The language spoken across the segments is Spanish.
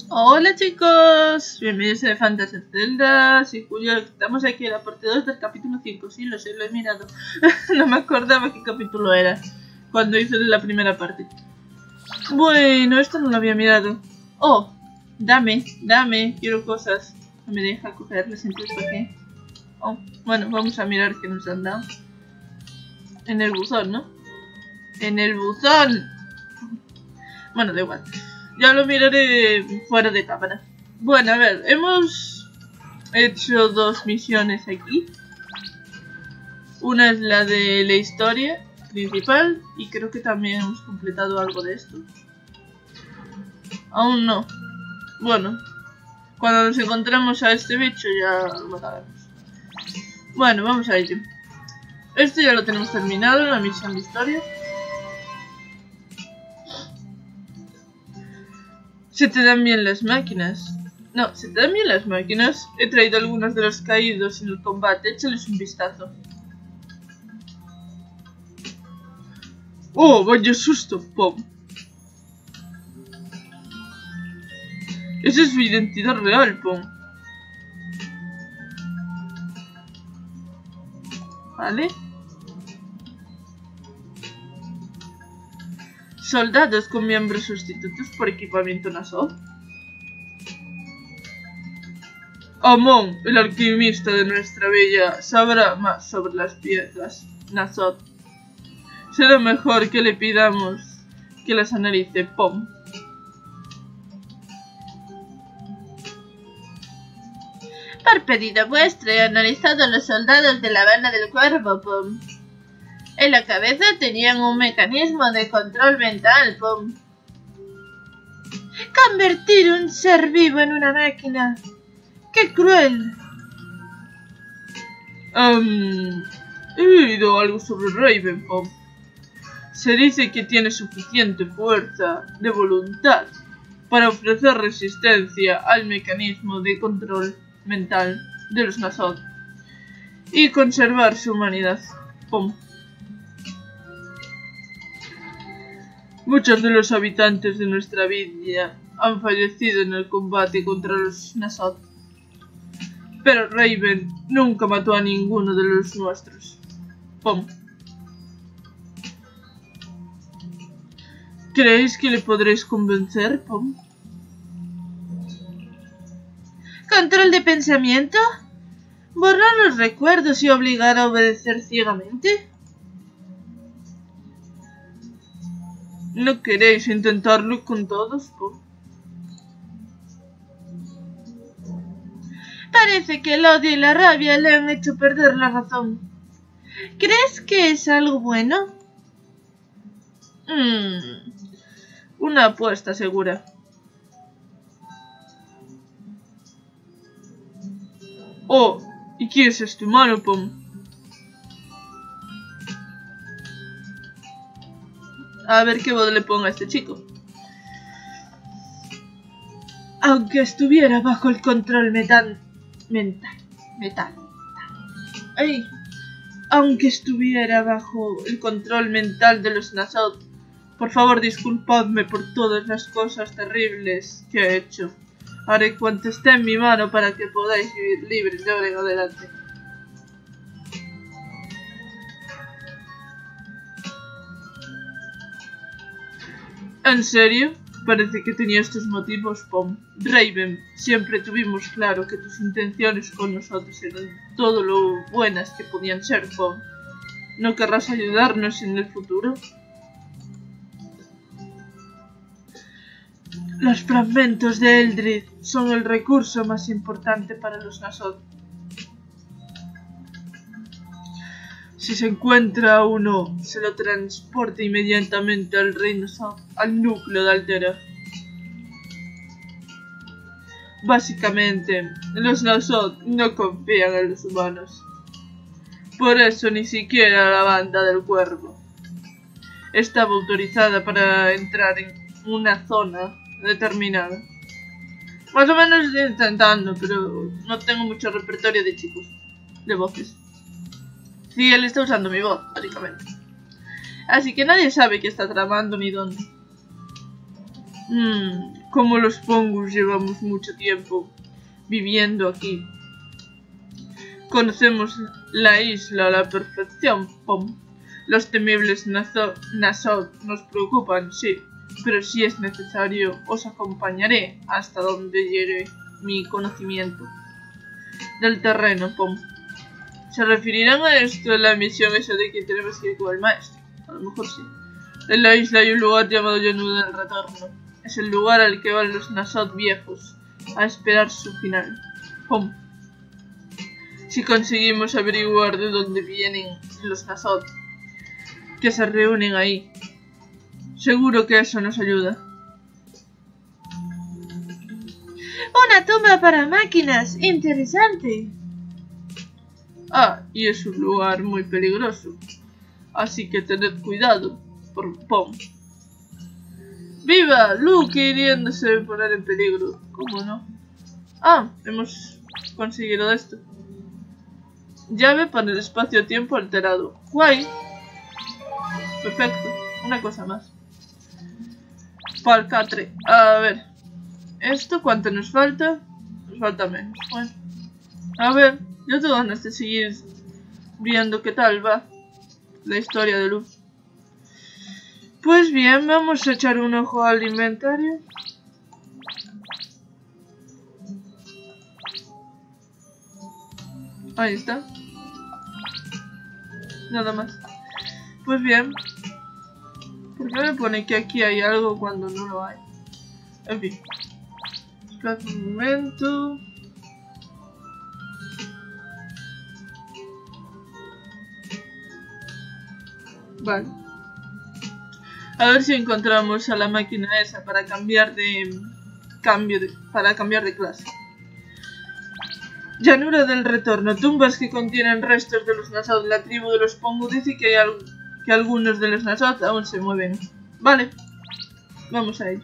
Hola chicos, bienvenidos a Fantasy Zelda, soy Julio, estamos aquí en la parte 2 del capítulo 5, sí, lo sé, lo he mirado. No me acordaba qué capítulo era cuando hice la primera parte. Bueno, esto no lo había mirado. Oh, dame, quiero cosas. No me deja cogerlas, entonces ¿por qué? Oh, bueno, vamos a mirar qué nos han dado. En el buzón, ¿no? En el buzón. Bueno, da igual. Ya lo miraré fuera de cámara. Bueno, a ver, hemos hecho dos misiones aquí. Una es la de la historia principal y creo que también hemos completado algo de esto. Aún no. Bueno, cuando nos encontremos a este bicho ya lo mataremos. Bueno, vamos a ello. Esto ya lo tenemos terminado, la misión de historia. ¿Se te dan bien las máquinas? No, ¿se te dan bien las máquinas? He traído algunos de los caídos en el combate, échales un vistazo. ¡Oh, vaya susto, Pom! Esa es su identidad real, Pom. ¿Vale? Soldados con miembros sustitutos por equipamiento Nasod. Amon, el alquimista de nuestra villa, sabrá más sobre las piezas Nasod. Será mejor que le pidamos que las analice, Pom. Por pedido vuestro he analizado a los soldados de la banda del cuervo, Pom. En la cabeza tenían un mecanismo de control mental, Pom. Convertir un ser vivo en una máquina. ¡Qué cruel! He oído algo sobre Raven, Pom. Se dice que tiene suficiente fuerza de voluntad para ofrecer resistencia al mecanismo de control mental de los Nasod y conservar su humanidad, Pom. Muchos de los habitantes de nuestra villa han fallecido en el combate contra los Nasod, pero Raven nunca mató a ninguno de los nuestros, Pom. ¿Creéis que le podréis convencer, Pom? ¿Control de pensamiento? ¿Borrar los recuerdos y obligar a obedecer ciegamente? ¿No queréis intentarlo con todos, Pom? Parece que el odio y la rabia le han hecho perder la razón. ¿Crees que es algo bueno? Una apuesta segura. Oh, ¿y quién es este humano, Pom? A ver qué voz le ponga a este chico. Aunque estuviera bajo el control mental. ¡Ay! Aunque estuviera bajo el control mental de los Nasod, por favor disculpadme por todas las cosas terribles que he hecho. Haré cuanto esté en mi mano para que podáis vivir libres de ahora en adelante. ¿En serio? Parece que tenía estos motivos, Pom. Raven, siempre tuvimos claro que tus intenciones con nosotros eran todo lo buenas que podían ser, Pom. ¿No querrás ayudarnos en el futuro? Los fragmentos de Eldritch son el recurso más importante para los Nasod. Si se encuentra uno, se lo transporta inmediatamente al reino Nasod, al núcleo de Altera. Básicamente, los Nasod no confían en los humanos. Por eso ni siquiera la banda del cuervo estaba autorizada para entrar en una zona determinada. Más o menos estoy intentando, pero no tengo mucho repertorio de chicos, de voces. Sí, él está usando mi voz, básicamente. Así que nadie sabe qué está tramando ni dónde. Como los Pongus llevamos mucho tiempo viviendo aquí. Conocemos la isla a la perfección, Pom. Los temibles Nassau nos preocupan, sí, pero si es necesario os acompañaré hasta donde llegue mi conocimiento del terreno, Pom. ¿Se referirán a esto en la misión esa de que tenemos que ir con el maestro? A lo mejor sí. En la isla hay un lugar llamado Llanura del Retorno. Es el lugar al que van los Nassau viejos a esperar su final, Pom. Si conseguimos averiguar de dónde vienen los Nassau que se reúnen ahí, seguro que eso nos ayuda. Una tumba para máquinas, interesante. Ah, y es un lugar muy peligroso, así que tened cuidado, Pom. ¡Viva! Lu queriéndose poner en peligro, ¿cómo no? Ah, hemos conseguido esto. Llave para el espacio-tiempo alterado. ¡Guay! Perfecto, una cosa más. Palcatre. A ver, ¿esto cuánto nos falta? Nos falta menos. Bueno, a ver, yo tengo ganas de seguir viendo qué tal va la historia de Lu. Pues bien, vamos a echar un ojo al inventario. Ahí está. Nada más. Pues bien. ¿Por qué me pone que aquí hay algo cuando no lo hay? En fin. Espera un momento. Vale. A ver si encontramos a la máquina esa para cambiar de clase. Llanura del Retorno. Tumbas que contienen restos de los Nassau. La tribu de los Pongu dice que algunos de los Nassau aún se mueven. Vale. Vamos a ello.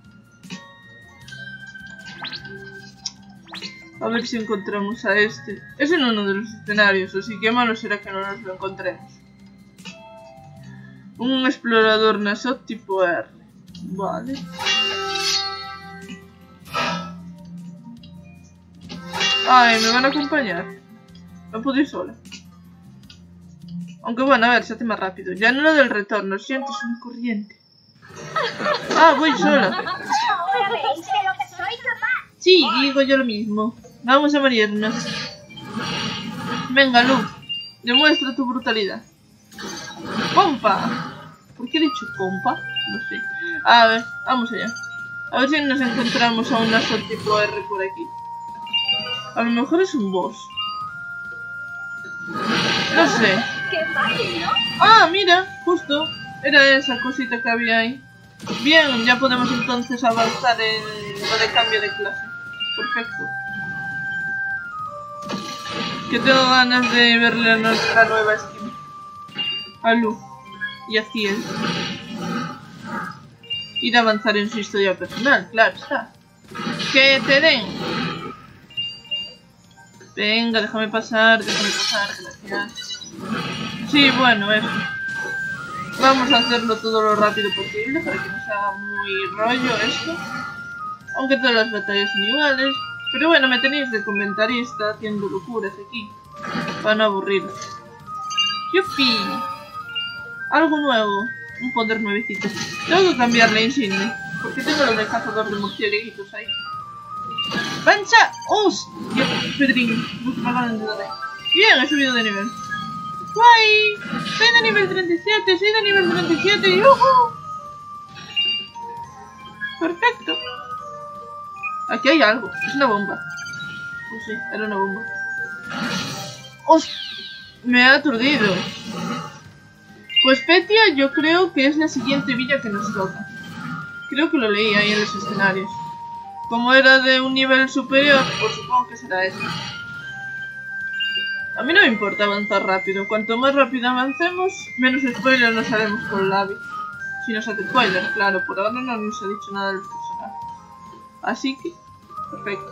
A ver si encontramos a este. Es en uno de los escenarios, así que malo será que no nos lo encontremos. Un explorador Nassau tipo R. Vale. Ay, me van a acompañar. No puedo ir sola. Aunque bueno, a ver, se hace más rápido. Llanura del Retorno. Sientes una corriente. Ah, voy sola. Ahora veréis de lo que soy capaz. Sí, digo yo lo mismo. Vamos a morirnos. Venga, Lu. Demuestra tu brutalidad. ¡Pompa! ¿Por qué he dicho pompa? No sé. A ver, vamos allá. A ver si nos encontramos a un Nassau tipo R por aquí. A lo mejor es un boss. No sé. Qué fácil, ¿no? Ah, mira, justo. Era esa cosita que había ahí. Bien, ya podemos entonces avanzar en lo de cambio de clase. Perfecto. Que tengo ganas de verle a nuestra nueva skin. A Lu. Y a Ciel. Y de avanzar en su historia personal, claro está. ¡Que te den! Venga, déjame pasar, gracias. Sí, bueno, eso. Vamos a hacerlo todo lo rápido posible para que no sea muy rollo esto. Aunque todas las batallas son iguales. Pero bueno, me tenéis de comentarista haciendo locuras aquí. Para no aburriros. ¡Yupi! Algo nuevo. Un poder nuevecito. Tengo que cambiar la insignia. Porque tengo lo de cazador de murciélaguitos ahí. ¡Pancha! ¡Hostia! Pedrín. Bien, he subido de nivel. ¡Guay! Soy de nivel 37, soy de nivel 37. ¡Yuhu! Perfecto. Aquí hay algo. Es una bomba. Oh, sí, era una bomba. ¡Hostia! Me ha aturdido. Pues Petia yo creo que es la siguiente villa que nos toca. Creo que lo leí ahí en los escenarios. Como era de un nivel superior, pues supongo que será esa. A mí no me importa avanzar rápido. Cuanto más rápido avancemos, menos spoilers nos haremos con Lavi. Si nos hace spoilers, claro. Por ahora no nos ha dicho nada de los personajes. Así que, perfecto.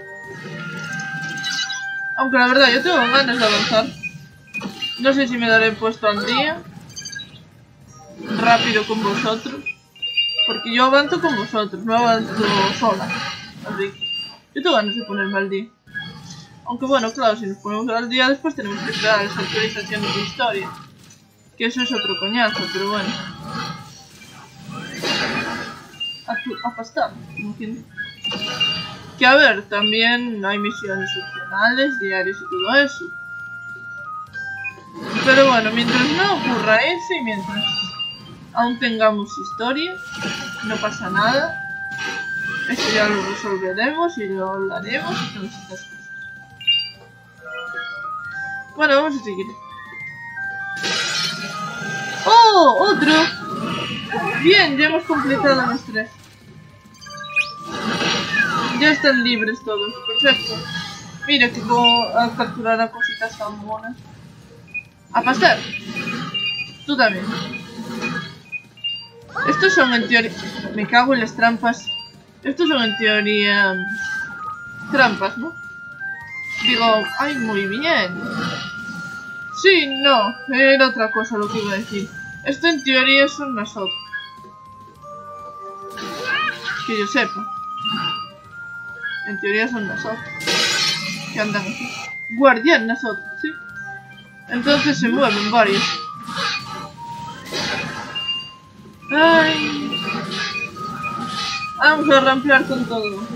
Aunque la verdad, yo tengo ganas de avanzar. No sé si me daré puesto al día. Rápido con vosotros. Porque yo avanzo con vosotros, no avanzo sola. Así que yo tengo ganas de ponerme al día. Aunque bueno, claro, si nos ponemos al día después tenemos que esperar a las actualizaciones de historia. Que eso es otro coñazo, pero bueno. A pastar, como quien dice. Que a ver, también hay misiones opcionales, diarios y todo eso. Pero bueno, mientras no ocurra eso y mientras aún tengamos historia, no pasa nada. Esto ya lo resolveremos y lo hablaremos y todas estas cosas. Bueno, vamos a seguir. ¡Oh! ¡Otro! Bien, ya hemos completado los 3. Ya están libres todos. Perfecto. Mira que puedo capturar a cositas tan monas. ¡A pasar! Tú también. Estos son en teoría... Me cago en las trampas. Estos son en teoría... trampas, ¿no? Digo, ¡ay, muy bien! Sí, no, era otra cosa lo que iba a decir. Esto en teoría es un Nasot. Que yo sepa. En teoría son Nasot. Que andan aquí. Guardián Nasot, sí. Entonces se mueven varios. Ay. Vamos a rampear con todo.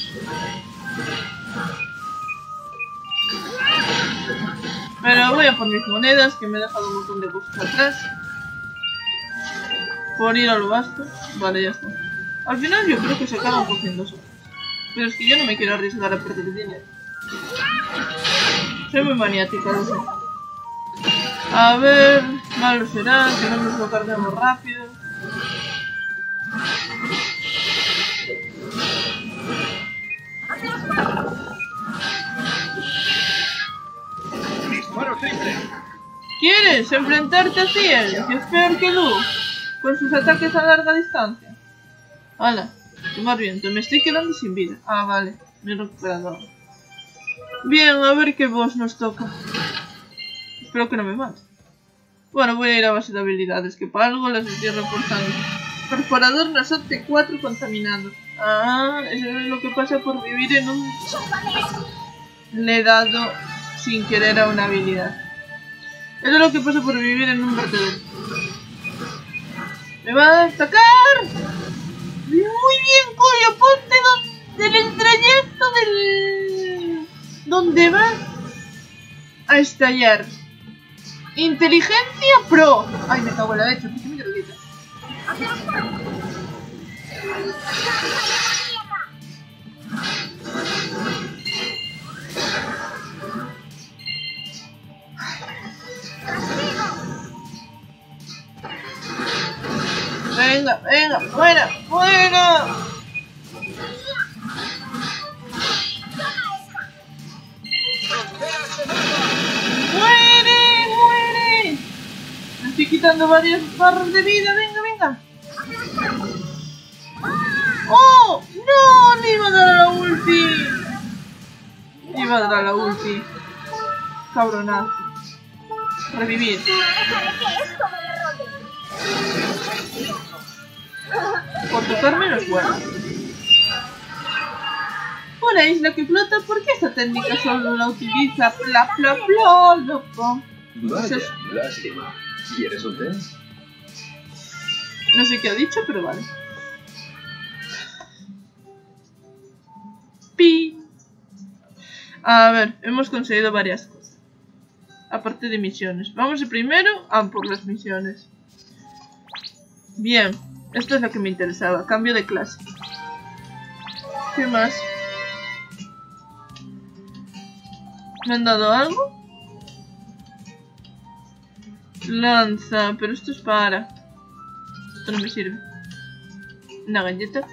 Pero voy a por mis monedas, que me he dejado un montón de cosas atrás. Por ir a lo vasto. Vale, ya está. Al final yo creo que se acaban cogiendo eso. Pero es que yo no me quiero arriesgar a perder dinero. Soy muy maniática, lo sé. A ver, malo será, que no nos lo carguemos rápido. ¿Quieres enfrentarte a Ciel, que es peor que Lu, con sus ataques a larga distancia? Hala, tomar viento, me estoy quedando sin vida. Ah, vale, me he recuperado ahora. Bien, a ver qué boss nos toca. Espero que no me mate. Bueno, voy a ir a base de habilidades, que para algo las estoy reportando. Perforador Nasot T4 contaminado. Ah, eso es lo que pasa por vivir en un... Le he dado sin querer a una habilidad. Eso es lo que pasa por vivir en un vertedero. ¡Me va a atacar! Muy bien, Cuyo, ponte en el trayecto del... donde va a estallar. Inteligencia Pro. Ay, me cago en la leche, ¿por qué me lo quita? Venga, venga, fuera, fuera. ¡Muere, muere! Me estoy quitando varias barras de vida, venga, venga. ¡Oh! ¡No! ¡Le iba a dar a la ulti! Le iba a dar a la ulti. Cabronazo. Revivir. Por tocarme los huevos. Una isla que flota, ¿por qué esta técnica solo la utiliza? Bla bla bla, loco. Vaya, lástima. ¿Quieres un té? No sé qué ha dicho, pero vale. Pi. A ver, hemos conseguido varias cosas. Aparte de misiones. Vamos primero a por las misiones. Bien, esto es lo que me interesaba. Cambio de clase. ¿Qué más? ¿Me han dado algo? Lanza, pero esto es para... Esto no me sirve. Una galleta.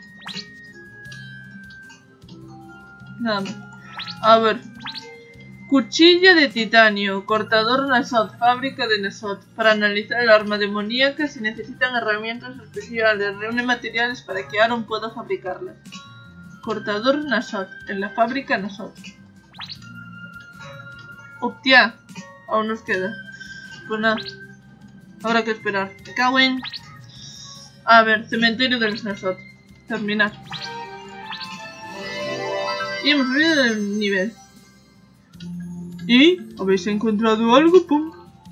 Nada más. A ver. Cuchilla de titanio. Cortador Nasot. Fábrica de Nasot. Para analizar el arma demoníaca se necesitan herramientas especiales. Reúne materiales para que Aaron pueda fabricarlas. Cortador Nasot. En la fábrica Nasot. Hostia. Aún nos queda. Pues nada. Habrá que esperar. Me cago en... A ver, cementerio de los Nasot. Terminar. Y hemos subido el nivel. ¿Y? ¿Habéis encontrado algo? ¡Pum!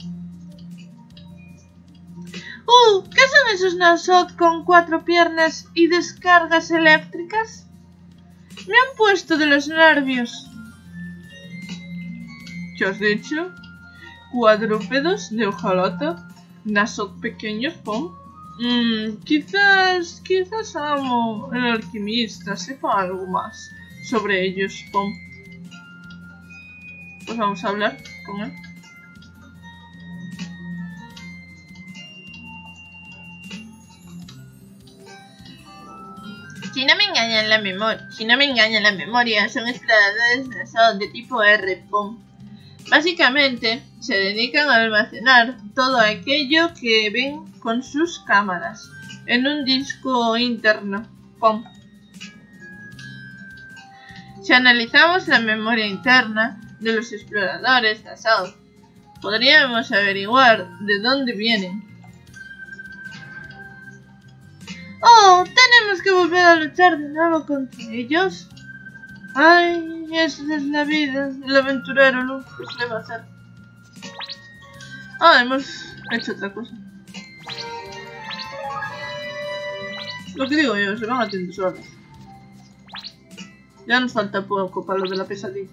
¿Qué son esos Nasot con 4 piernas y descargas eléctricas? Me han puesto de los nervios. ¿Qué has dicho? Cuadrúpedos de hojalata. Nasot pequeños, ¡pum! Quizás Amo, el alquimista, sepa algo más sobre ellos, ¡pum! Pues vamos a hablar con él. Si no me engañan la memoria, son exploradores Nasot de tipo R, ¡pum! Básicamente, se dedican a almacenar todo aquello que ven con sus cámaras en un disco interno, ¡pum! Si analizamos la memoria interna de los exploradores Nasot, podríamos averiguar de dónde vienen. ¿Tenemos que volver a luchar de nuevo contra ellos? Ay, esa es la vida, el aventurero, ¿no? ¿Qué se le va a hacer? Hemos hecho otra cosa. Lo que digo yo, se van haciendo solos. Ya nos falta poco para lo de la pesadilla.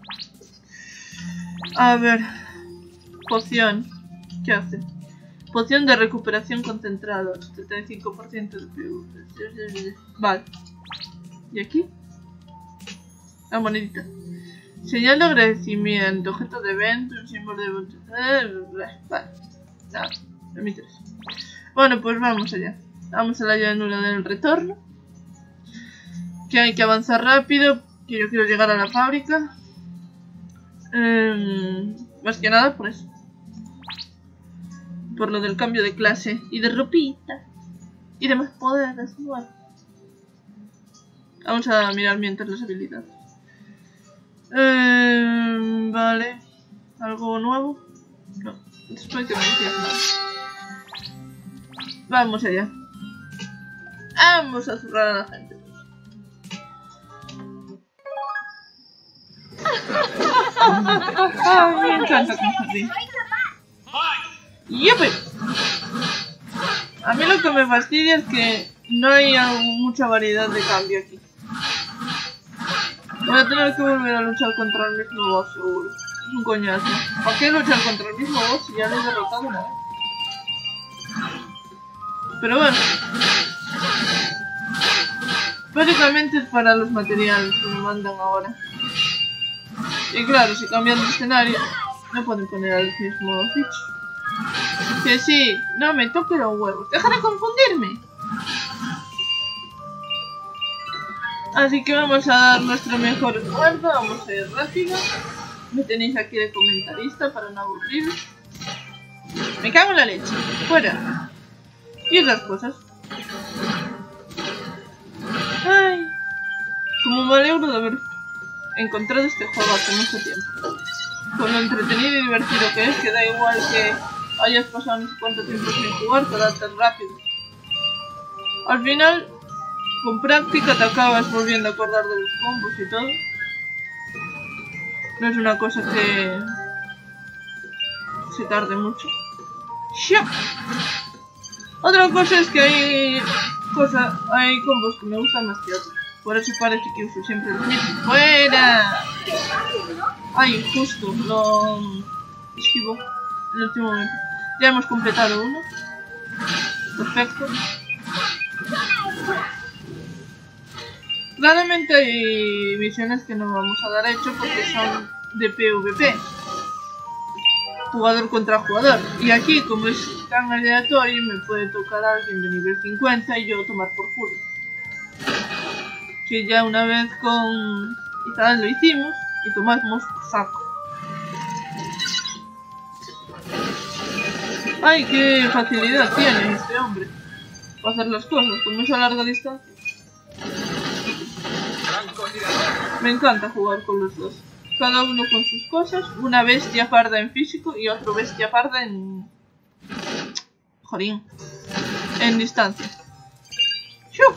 A ver. Poción. ¿Qué hace? Poción de recuperación concentrada. 75% de PV. Vale. ¿Y aquí? La monedita. Señal de agradecimiento. Objeto de evento. Un símbolo de... Vale. Nada. No me interesa. Bueno, pues vamos allá. Vamos a la llanura del retorno. Que hay que avanzar rápido. Que yo quiero llegar a la fábrica. Más que nada por eso. Por lo del cambio de clase. Y de ropita. Y de más poderes. Bueno. Vamos a mirar mientras las habilidades. Vale. ¿Algo nuevo? No. Después que me decías nada. Vamos allá. Vamos a zurrar a la gente. Me encanta cómo se ríe. ¡Yupi! A mí lo que me fastidia es que no hay mucha variedad de cambio aquí. Voy a tener que volver a luchar contra el mismo boss, seguro. Es un coñazo. ¿Para qué luchar contra el mismo boss si ya lo he derrotado una vez? Pero bueno. Básicamente es para los materiales que me mandan ahora. Y claro, si cambian de escenario, no pueden poner al mismo bicho. Que sí, no me toque los huevos. ¡Deja de confundirme! Así que vamos a dar nuestro mejor esfuerzo. Vamos a ir rápido. Me tenéis aquí de comentarista para no aburriros. Me cago en la leche. Fuera. Y otras cosas. Ay. Como me alegro de haber encontrado este juego hace mucho tiempo. Con lo entretenido y divertido que es, que da igual que hayas pasado no sé cuánto tiempo sin jugar, te adaptas rápido. Al final, con práctica te acabas volviendo a acordar de los combos y todo. No es una cosa que se tarde mucho. ¡Shia! Otra cosa es que hay combos que me gustan más que otros. Por eso parece que uso siempre el mismo. ¡Fuera! Ay, justo, lo esquivo en el último momento. Ya hemos completado uno. Perfecto. Claramente hay misiones que no vamos a dar hecho porque son de PvP. Jugador contra jugador. Y aquí, como es tan aleatorio, me puede tocar a alguien de nivel 50 y yo tomar por culo. Que ya una vez con Itadal lo hicimos y tomamos por saco. Ay, qué facilidad tiene este hombre para hacer las cosas con mucha larga distancia. Me encanta jugar con los dos. Cada uno con sus cosas. Una bestia parda en físico y otro bestia parda en... Jolín. En distancia.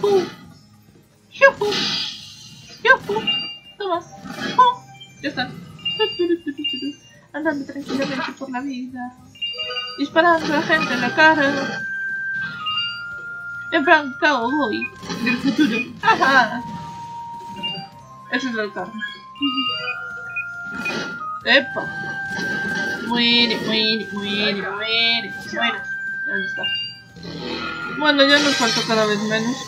¡Yuhu! ¡Yuhu! ¡Yuhu! Toma. ¡Pum! Ya está. Andando tranquilamente por la vida. Disparando a la gente en la cara. En plan, cowboy del futuro. ¡Ajá! Eso es el carro. ¡Epa! Muere. ¿Dónde está? Bueno, ya nos falta cada vez menos.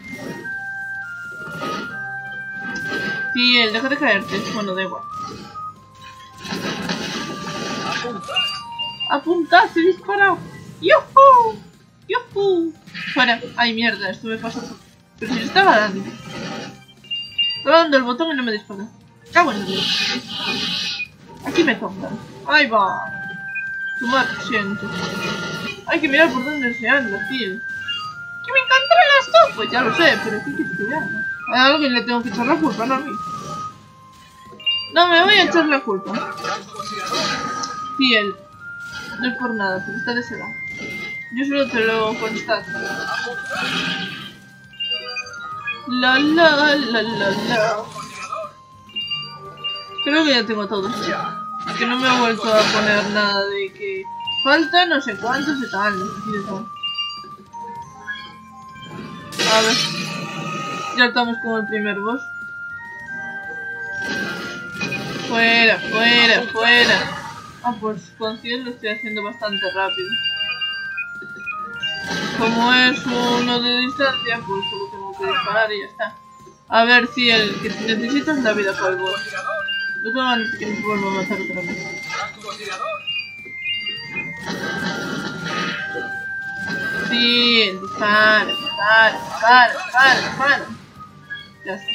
Fiel, deja de caerte. Bueno, da igual. Apuntad y disparad. ¡Yuhu! ¡Yuhu! Fuera. Ay, mierda, esto me pasa por... Pero si le estaba dando. Estaba dando el botón y no me dispara. Cago en Dios. Aquí me tocan. Ahí va. Sumar, siento. Hay que mirar por dónde se anda, tío. ¿Que me controlas tú? Pues ya lo sé, pero ¿qué quieres que vea? A alguien le tengo que echar la culpa, no a mí. No, me voy a echar la culpa. Fiel. No es por nada, pero está de ese lado. Yo solo te lo constato. La. Creo que ya tengo todo. Que no me he vuelto a poner nada de que falta no sé cuántos y tal. A ver. Ya estamos con el primer boss. Fuera. Ah, pues con 100 lo estoy haciendo bastante rápido. Como es uno de distancia, pues solo tengo que disparar y ya está. A ver si el que necesitas la vida para el boss. No tengo ganas de que me vuelva a matar otra vez. Sí, dispara. Ya está.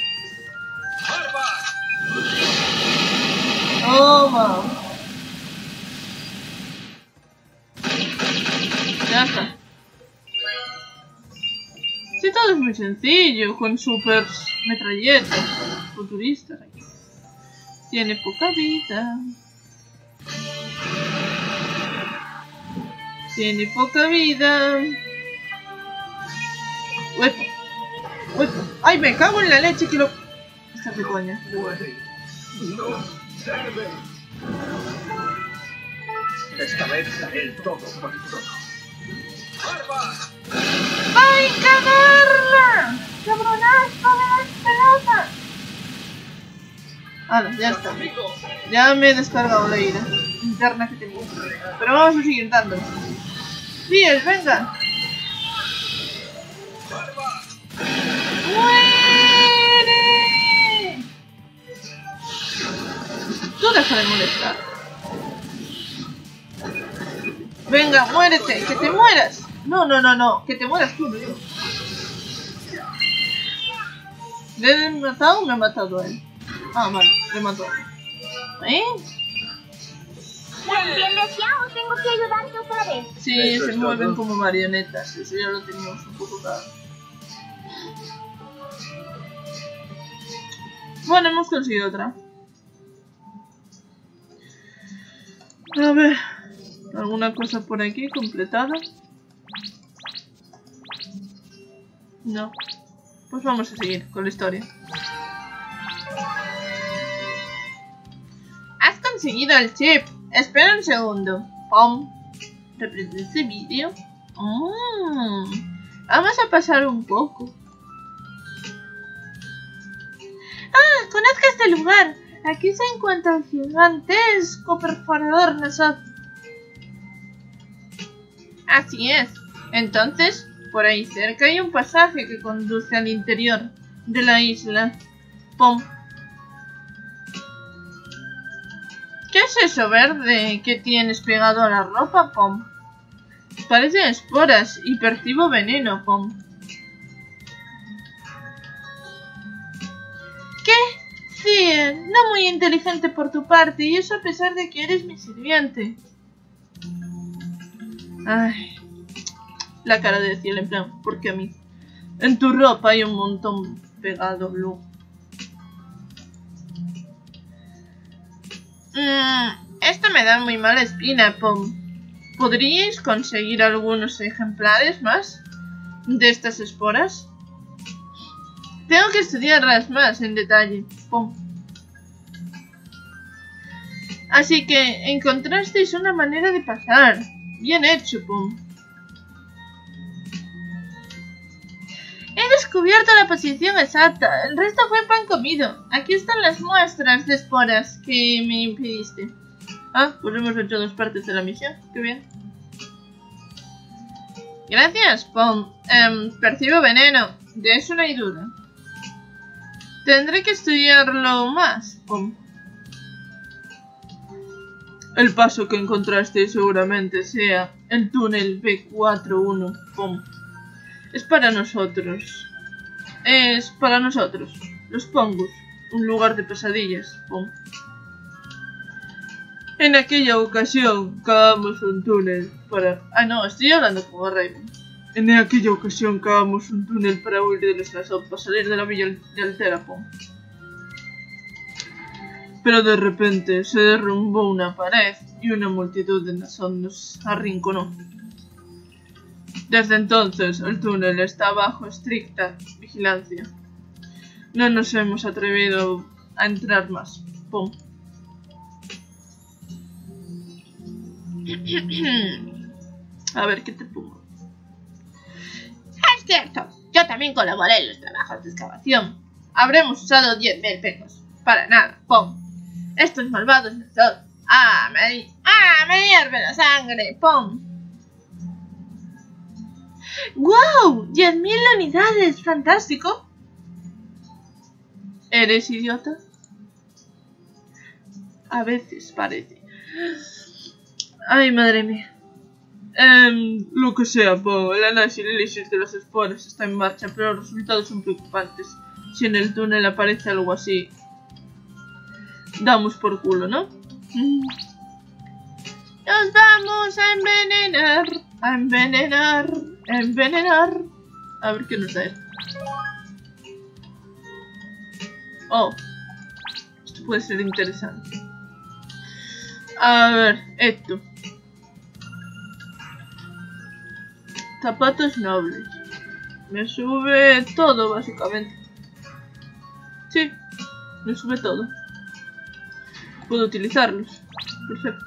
Toma. Ya está. Sí, todo es muy sencillo, con super metralletas futuristas aquí. Tiene poca vida. Uepa. Ay, me cago en la leche que lo... Esta de coña. Esta vez haré el todo por el todo. ¡Ay, cagarla! ¡Cabronazo de las pelotas! Ahora, ya está. Ya me he descargado la ira interna que tenía. Pero vamos a seguir dándole. ¡Fiel, venga! ¡Muere! Tú deja de molestar. Venga, muérete, que te mueras. No, que te mueras tú, digo. ¿Le he matado o me ha matado a él? Ah, vale, le mató. Bien deseado, tengo que ayudarte otra vez. Sí, Eso se es mueven todo. como marionetas, eso ya lo teníamos un poco claro. Bueno, hemos conseguido otra. A ver, ¿alguna cosa por aquí completada? No. Pues vamos a seguir con la historia. Has conseguido el chip. Espera un segundo. Pom. Reproduce vídeo. Vamos a pasar un poco. Ah, conozco este lugar. Aquí se encuentra el gigantesco perforador Nasot. Así es. Entonces, por ahí cerca hay un pasaje que conduce al interior de la isla. Pom. ¿Qué es eso verde que tienes pegado a la ropa, Pom? Parecen esporas y percibo veneno, Pom. ¿Qué? Ciel, no muy inteligente por tu parte, y eso a pesar de que eres mi sirviente. Ay, la cara de Ciel en plan, ¿por qué a mí? En tu ropa hay un montón pegado, Blue. Esto me da muy mala espina, Pom. ¿Podríais conseguir algunos ejemplares más de estas esporas? Tengo que estudiarlas más en detalle. Pum. Así que encontrasteis una manera de pasar. Bien hecho, Pum. He descubierto la posición exacta. El resto fue pan comido. Aquí están las muestras de esporas que me impediste. Ah, pues hemos hecho 2 partes de la misión. Qué bien. Gracias, Pum. Percibo veneno. De eso no hay duda. Tendré que estudiarlo más, Pum. El paso que encontraste seguramente sea el túnel B41, Pum. Es para nosotros. Es para nosotros, los Pongus, un lugar de pesadillas, Pum. En aquella ocasión cavamos un túnel para... Ah, no, estoy hablando con Raven. En aquella ocasión cavamos un túnel para huir de los Nasop, para salir de la villa de Altera, Pum. Pero de repente se derrumbó una pared y una multitud de Nasop nos arrinconó. Desde entonces el túnel está bajo estricta vigilancia. No nos hemos atrevido a entrar más. Pum. A ver, ¿qué te pongo? Es cierto, yo también colaboré en los trabajos de excavación. Habremos usado 10.000 pecos. Para nada, Pum. Estos malvados no son. Me hierve la sangre, Pum. ¡Guau! 10.000 unidades, fantástico. ¿Eres idiota? A veces parece. Ay, madre mía. Lo que sea, Pum. El análisis de las esporas está en marcha, pero los resultados son preocupantes. Si en el túnel aparece algo así, damos por culo, ¿no? Nos vamos a envenenar, a envenenar, a envenenar. A ver qué nos da esto. Oh, esto puede ser interesante. A ver, esto. Zapatos nobles. Me sube todo, básicamente. Sí, me sube todo. Puedo utilizarlos. Perfecto.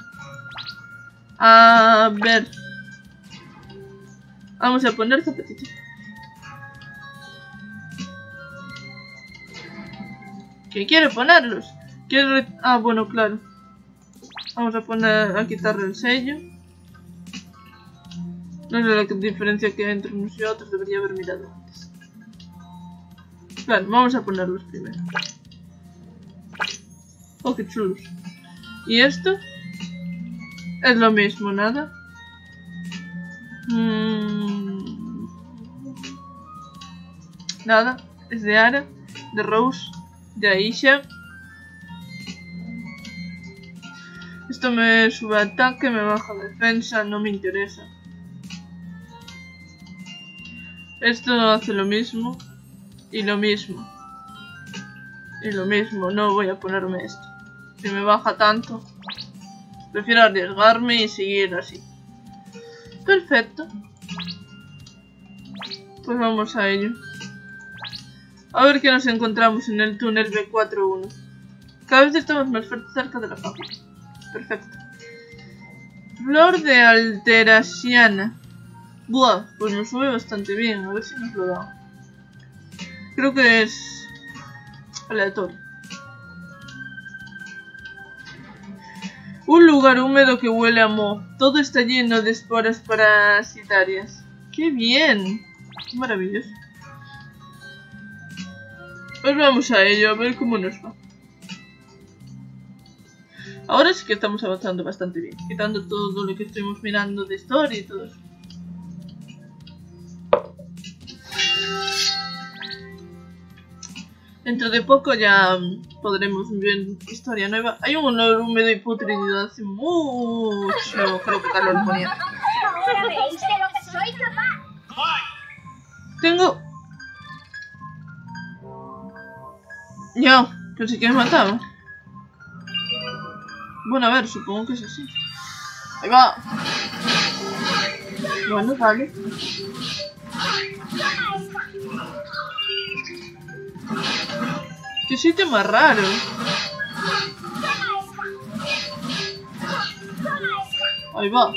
A ver. Vamos a poner zapatitos. ¿Qué quiero ponerlos? Quiero... Ah, bueno, claro. Vamos a poner... a quitarle el sello. No sé la diferencia que hay entre unos y otros. Debería haber mirado antes. Claro, vamos a ponerlos primero. Oh, qué chulos. ¿Y esto? Es lo mismo, nada. Nada. Es de Ara, de Rose, de Aisha. Esto me sube ataque, me baja defensa, no me interesa. Esto hace lo mismo. Y lo mismo. Y lo mismo, no voy a ponerme esto. Si me baja tanto, prefiero arriesgarme y seguir así. Perfecto. Pues vamos a ello. A ver qué nos encontramos en el túnel B41. Cada vez estamos más cerca de la fábrica. Perfecto. Flor de Alterasiana. Buah, pues nos sube bastante bien. A ver si nos lo da. Creo que es aleatorio. Un lugar húmedo que huele a moho. Todo está lleno de esporas parasitarias. ¡Qué bien! ¡Qué maravilloso! Pues vamos a ello, a ver cómo nos va. Ahora sí que estamos avanzando bastante bien. Quitando todo lo que estuvimos mirando de story y todo eso. Dentro de poco ya podremos ver historia nueva. Hay un olor húmedo y putrido hace mucho. Creo que Carlos lo ponía. Ahora veis de lo que soy capaz. Tengo... Yo, pensé que me mataba. Bueno, a ver, supongo que es así. Ahí va. Bueno, vale. ¡Qué sitio más raro! Ahí va.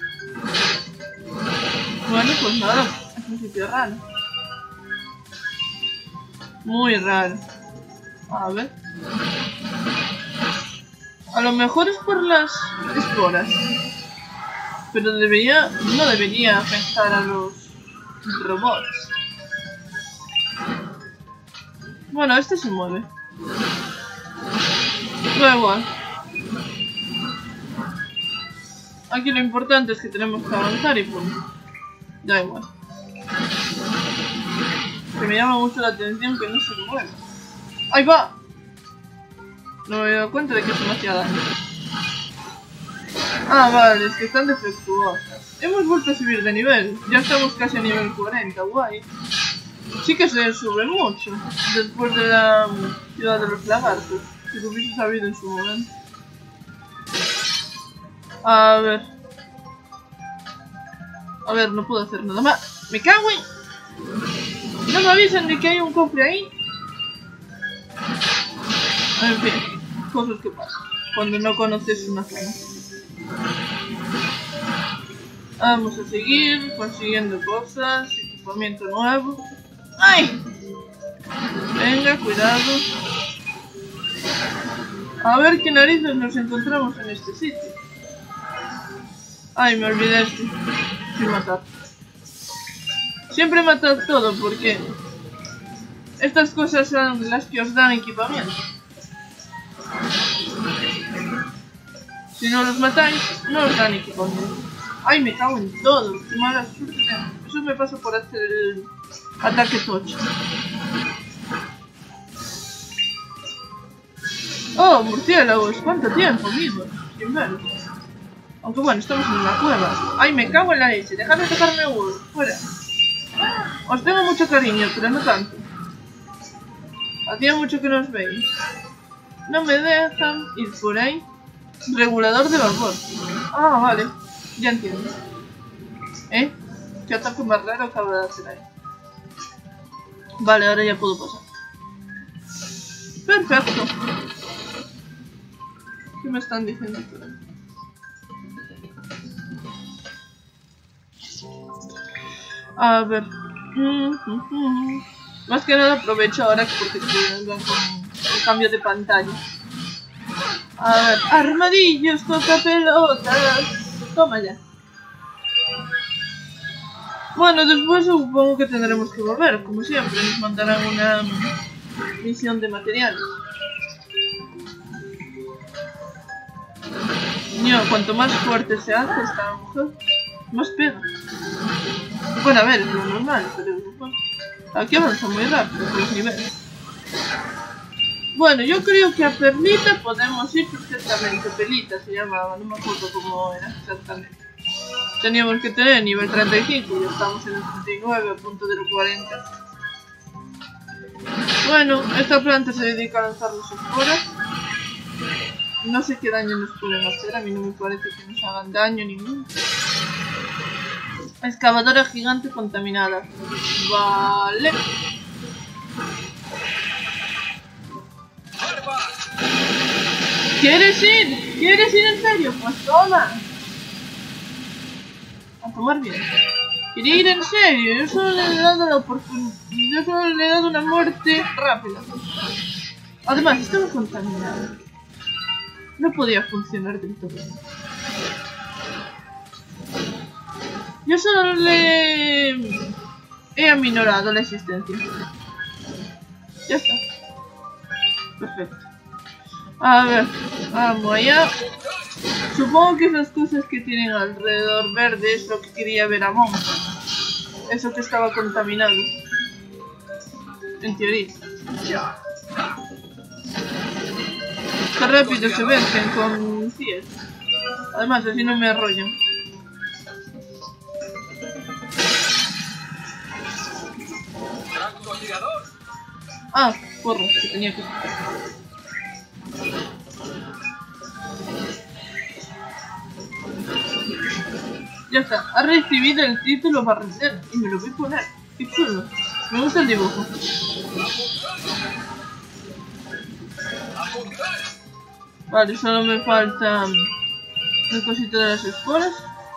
Bueno, pues nada, es un sitio raro. Muy raro. A ver. A lo mejor es por las esporas. Pero no debería afectar a los robots. Bueno, este se mueve. Da igual. Aquí lo importante es que tenemos que avanzar y punto. Da igual. Que me llama mucho la atención que no se mueve. ¡Ahí va! No me he dado cuenta de que se me hacía daño. Ah, vale, es que están defectuosas. Hemos vuelto a subir de nivel. Ya estamos casi a nivel 40, guay. Sí que se sube mucho después de la ciudad de los lagartos. Si lo hubiese sabido en su momento. A ver. A ver, no puedo hacer nada más. ¡Me cago en! ¿No me avisan de que hay un cofre ahí? En fin, cosas que pasan cuando no conoces una zona. Vamos a seguir consiguiendo cosas, equipamiento nuevo. ¡Ay! Venga, cuidado. A ver qué narices nos encontramos en este sitio. Ay, me olvidé esto. Sin matar. Siempre matad todo porque estas cosas son las que os dan equipamiento. Si no los matáis, no os dan equipamiento. Ay, me cago en todo. Qué mala suerte. Eso me pasa por hacer el ataque tocho. Oh, murciélagos. ¿Cuánto tiempo, amigos? Sin verlos. Aunque bueno, estamos en una cueva. Ay, me cago en la leche. Dejad de tocarme huevos. Fuera. Os tengo mucho cariño, pero no tanto. Hacía mucho que no os veis. No me dejan ir por ahí. Regulador de vapor. Ah, vale. Ya entiendo. ¿Qué ataque más raro acabo de hacer ahí? Vale, ahora ya puedo pasar. Perfecto. ¿Qué me están diciendo por ahí? A ver. Más que nada aprovecho ahora porque estoy con el cambio de pantalla. A ver, armadillos, tocapelotas. Toma ya. Bueno, después supongo que tendremos que volver, como siempre. Nos mandarán una misión de materiales. No, cuanto más fuerte se hace esta mujer, más pega. Bueno, a ver, es lo normal, pero bueno, aquí avanza muy rápido por los niveles. Bueno, yo creo que a Perlita podemos ir perfectamente. Pelita se llamaba, no me acuerdo cómo era exactamente. Teníamos que tener nivel 35, ya estamos en el 39, a punto de los 40. Bueno, esta planta se dedica a lanzar las esporas. No sé qué daño nos pueden hacer, a mí no me parece que nos hagan daño ninguno. Excavadora gigante contaminada. Vale. ¿Quieres ir? ¿Quieres ir en serio? Pues toma. A tomar bien. ¿Quería ir en serio? Yo solo le he dado la oportunidad. Yo solo le he dado una muerte rápida. Además, estaba contaminado. No podía funcionar del todo. Yo solo le he aminorado la existencia. Ya está. Perfecto. A ver, vamos allá. Supongo que esas cosas que tienen alrededor verde es lo que quería ver a Monk. Eso que estaba contaminado. En teoría. Qué rápido se vencen con CIES. Además, así no me arrollan. Ah, porra, que tenía que... Ya está, ha recibido el título barrendero y me lo voy a poner. Qué chulo. Me gusta el dibujo. Vale, solo me falta el cosito de las esporas.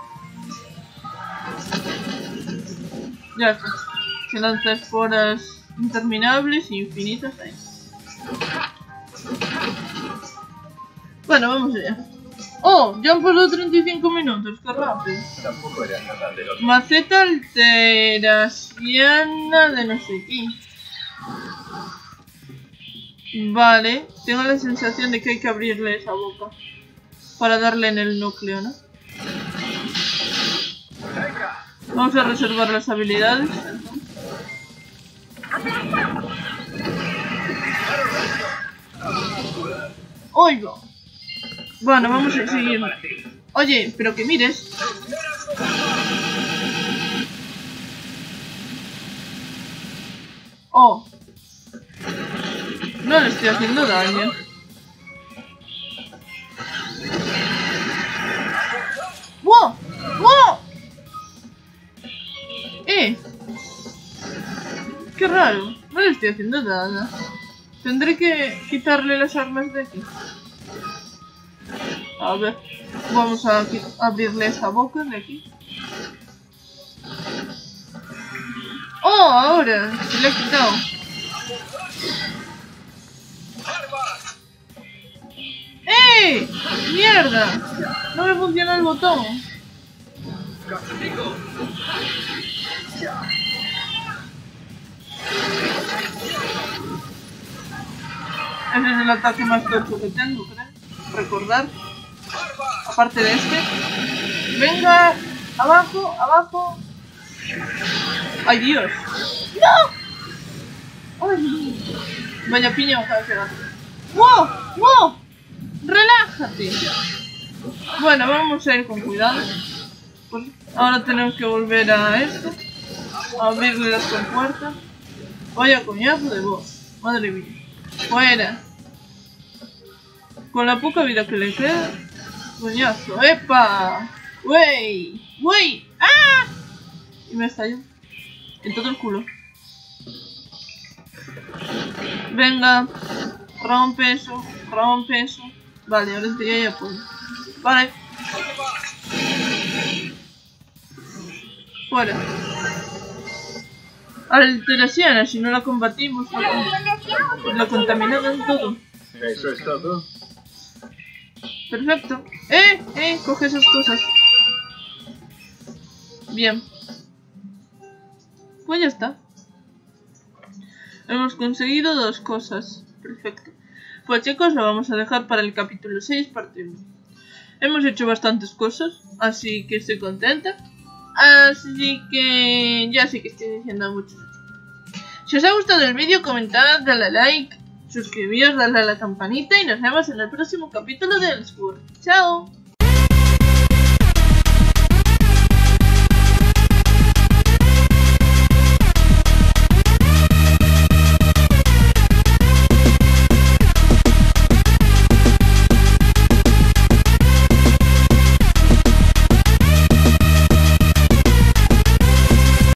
Ya está. Se lanza esporas interminables e infinitas ahí. Bueno, vamos allá. Oh, ya han pasado 35 minutos, qué rápido. Tampoco era nada del otro. Maceta alterasiana de no sé qué. Vale, tengo la sensación de que hay que abrirle esa boca para darle en el núcleo, ¿no? Vamos a reservar las habilidades. Oiga. Bueno, vamos a seguir. Oye, pero que mires. Oh. No le estoy haciendo daño. ¡Wow! ¡Wow! ¡Qué raro! No le estoy haciendo nada. Tendré que quitarle las armas de aquí. A ver. Vamos a abrirle esa boca de aquí. ¡Oh! Ahora se le ha quitado. ¡Eh! ¡Mierda! No me funciona el botón. Ese es el ataque más tocho que tengo, creo. Recordar. Aparte de este. Venga. Abajo, abajo. ¡Ay, Dios! ¡No! ¡Ay! Vaya piña, ojalá que gato. ¡Wow! ¡Wow! ¡Relájate! Bueno, vamos a ir con cuidado. Pues ahora tenemos que volver a esto. A abrirle las compuertas. Vaya coñazo de voz. Madre mía. Fuera. Con la poca vida que le queda. Coñazo. ¡Epa! ¡Wey! ¡Wey! ¡Ah! Y me estalló. En todo el culo. Venga. Rompe eso. Rompe eso. Vale, ahora ya puedo. Vale. Fuera. Alterasiana, si no la combatimos, la contaminamos todo. ¿Eso es todo? Perfecto. Coge esas cosas. Bien. Pues ya está. Hemos conseguido 2 cosas. Perfecto. Pues chicos, lo vamos a dejar para el capítulo 6, parte 1. Hemos hecho bastantes cosas, así que estoy contenta. Así que ya sé que estoy diciendo mucho. Si os ha gustado el vídeo, comentad, dale a like, suscribíos, dale a la campanita y nos vemos en el próximo capítulo de Elsword. ¡Chao!